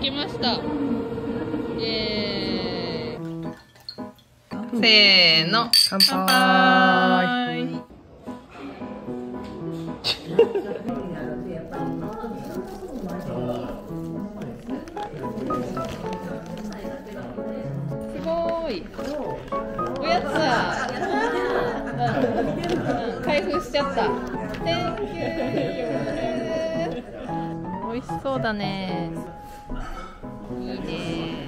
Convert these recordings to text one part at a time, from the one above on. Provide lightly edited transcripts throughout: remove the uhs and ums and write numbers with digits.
きました。イエーイ。せーの、 乾杯。 乾杯。すごい。おやつだ。開封しちゃった。Thank you。美味しそうだね。いいね。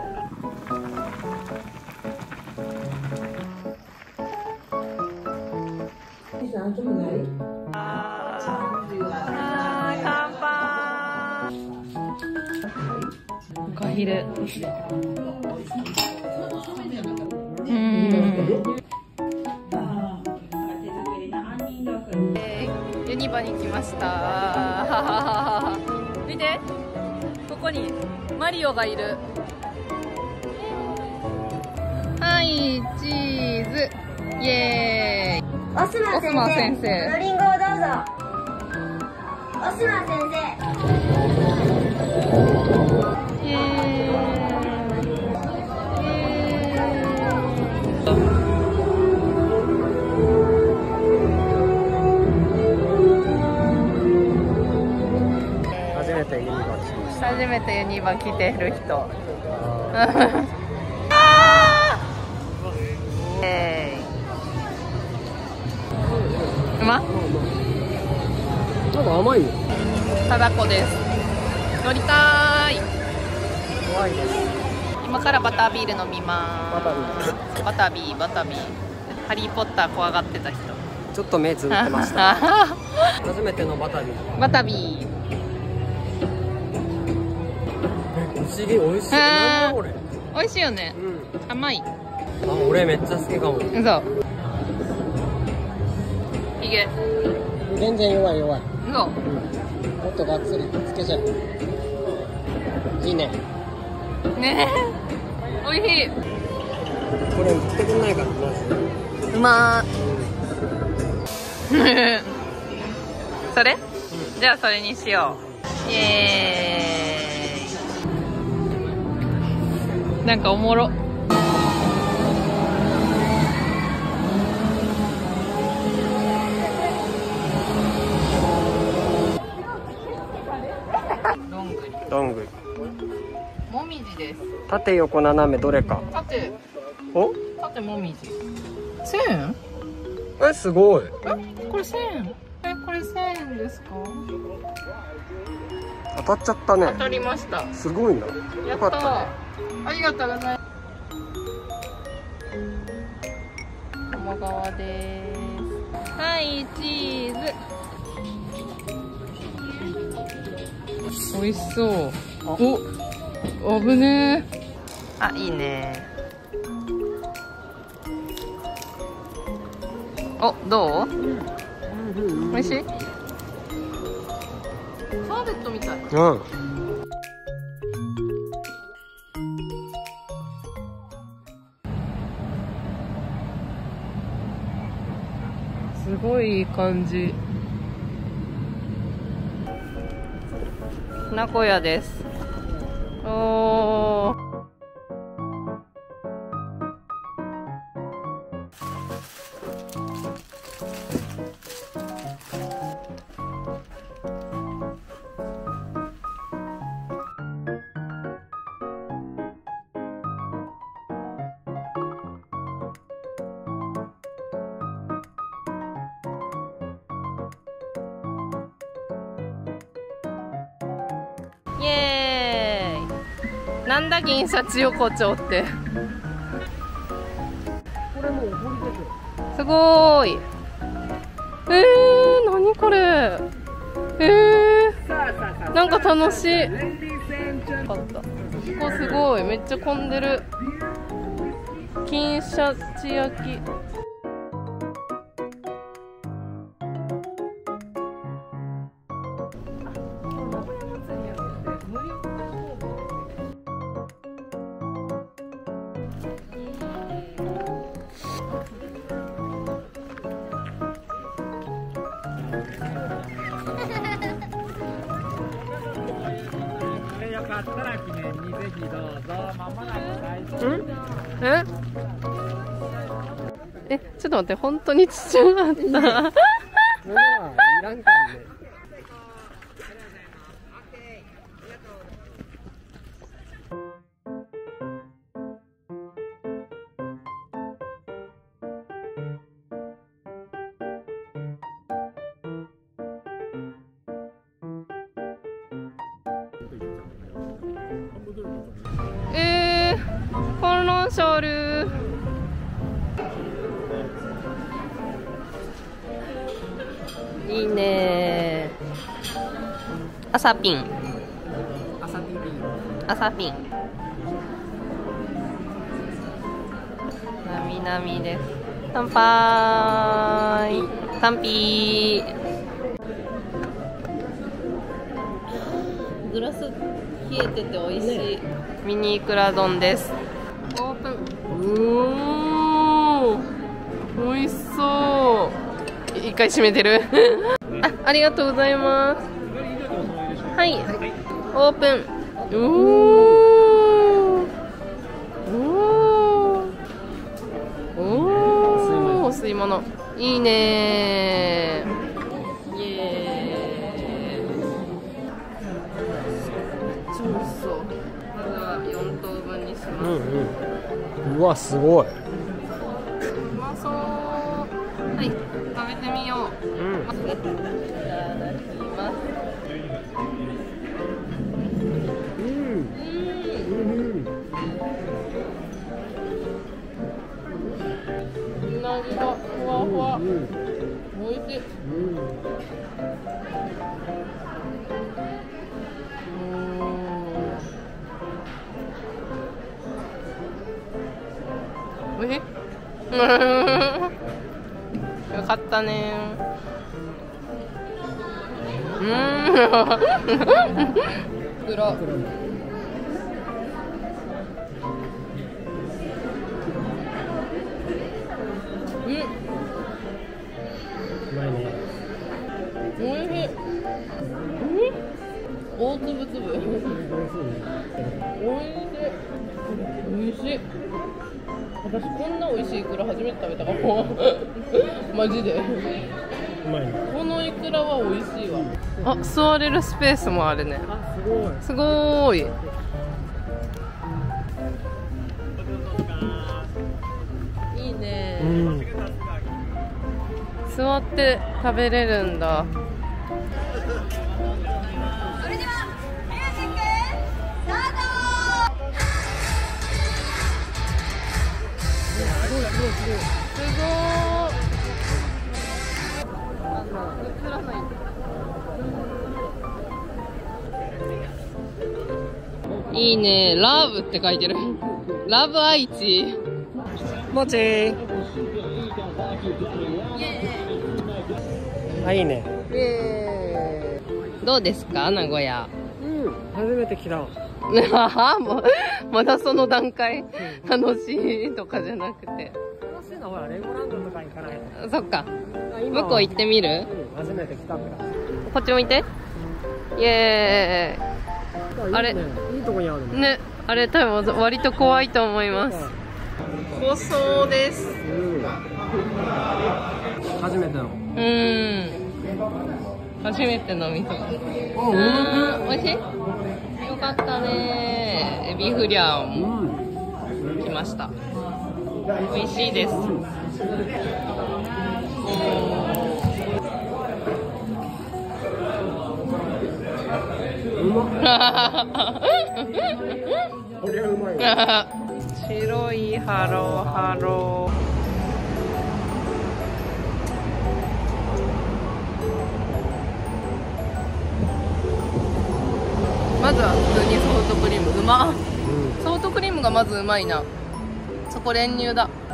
乾杯。おかひれ。ユニバに来ました。見て、ここにマリオがいる。はい、チーズ。イエーイ。 オスマ先生、このリンゴをどうぞ。オスマ先生。 イエーイ。初めてユニバ来てる人。うま？ なんか甘いよ。 ただこです。乗りたい。 怖いです。 今からバタービール飲みます。バタービー。ハリーポッター怖がってた人。 ちょっと目つぶってました。初めてのバタビー。 バタビー。 不思議、美味しい。なんだこれ。 美味しいよね。甘い。 あ、俺めっちゃ好きかも。 嘘。ひげ。 全然弱い。 嘘。 もっとがっつりつけちゃう。いいね。 ねえ。美味しい。 これ売ってくんないからマジで。 うまー。それ？じゃあそれにしよう。イエーイ。なんかおもろ。 どんぐり。 もみじです。 縦横斜めどれか。 縦もみじ。1000円？ え、すごい。 これ1000円？これ1000円ですか？ 当たっちゃったね。 当たりました。 すごいな。 やったー。 よかったね。 ありがとうございます。鴨川です。はい、チーズ。美味しそう。お、危ねえ。あ、いいね。お、どう？美味しい？シャーベットみたい。 うん。 すごいいい感じ。名古屋です。おー。イエーイ。なんだ銀シャチ横丁って。 これもう降りてくる。 すごーい。何これ。なんか楽しい。ここすごい、めっちゃ混んでる。金シャチ焼き。 かかったら記念にぜひどうぞ。まもなく大丈夫。 ちょっと待って、本当にちっちゃかった。 いらんかんね。 観覧車ある。いいね。朝ピン。朝ピン。なみなみです。乾杯。乾杯。グラス冷えてて美味しい。ミニイクラ丼です。オープン。美味しそう。一回閉めてる。ありがとうございます。はい。オープン。お吸い物。いいねー。イエーイ。超美味しそう。まずは4等分にします。 うわ、すごい。 うまそう。はい、食べてみよう。いただきます。うなぎがふわふわ。おいしい。おいしい。よかったね。袋。 うまいね。 おいしい。大粒々。おいしい。おいしい。私こんな美味しいイクラ初めて食べたかも。マジで。 うまいね。 このイクラは美味しいわ。あ、座れるスペースもあるね。 あ、すごい。 すごーい。いいね。座って食べれるんだ。 それではミュージックスタート。 すごー。映らない。いいね。ラブって書いてる。ラブ愛知。 もちー。あ、いいね。 どうですか、名古屋。 初めて来た。 まだその段階。楽しいとかじゃなくて。 楽しいのはほらレゴランドとか行かないと。 そっか。向こう行ってみる？ 初めて来たから。 こっち向いて。イエーイ。あれ、 いいとこにあるね、あれ多分割と怖いと思います。濃そうです。 初めての。 初めての店。おいしい？よかったね。エビフリャン来ました。美味しいです。 これはうまい。 白いハローハロー。まずは普通にソフトクリームうまっ。ソフトクリームがまずうまいな。そこ練乳だ。